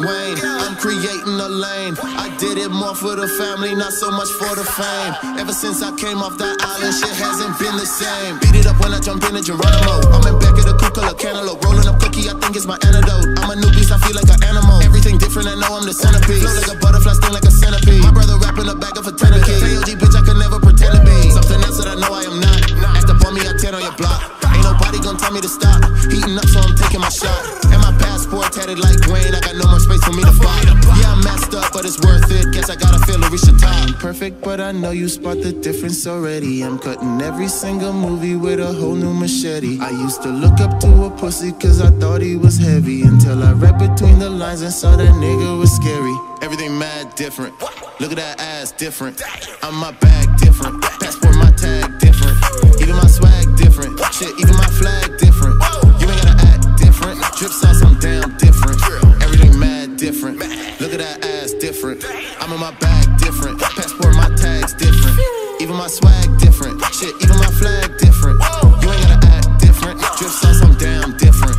Wayne. I'm creating a lane. I did it more for the family, not so much for the fame. Ever since I came off that island, shit hasn't been the same. Beat it up when I jump in a Geronimo. I'm in back of the coupe, color cantaloupe. Rolling up cookie, I think it's my antidote. I'm a new beast, I feel like an animal. Everything different, I know I'm the centerpiece. Flow like a butterfly, sting like a centipede. My brother rapping a bag of a 10 key. KOG bitch, I could never pretend to be something else that I know I am not. Act up on me, I 10 on your block. Ain't nobody gonna tell me to stop. Heating up, so I'm taking my shot. And my passport tatted like Wayne. I got no more space for me to fight. Yeah, I'm messed up, but it's worth it. Guess I gotta feel to reach the top. I'm perfect, but I know you spot the difference already. I'm cutting every single movie with a whole new machete. I used to look up to a pussy cause I thought he was heavy, until I read between the lines and saw that nigga was scary. Everything mad different. Look at that ass different. I'm my bag different. Passport my tag different. Even my swag different. Shit, even my flag different. You ain't gotta act different. Drip sauce, I'm damn different. Everything mad different. Look at that ass different. I'm in my bag different. Passport my tags different. Even my swag different. Shit, even my flag different. You ain't gotta act different. Drip sauce, I'm damn different.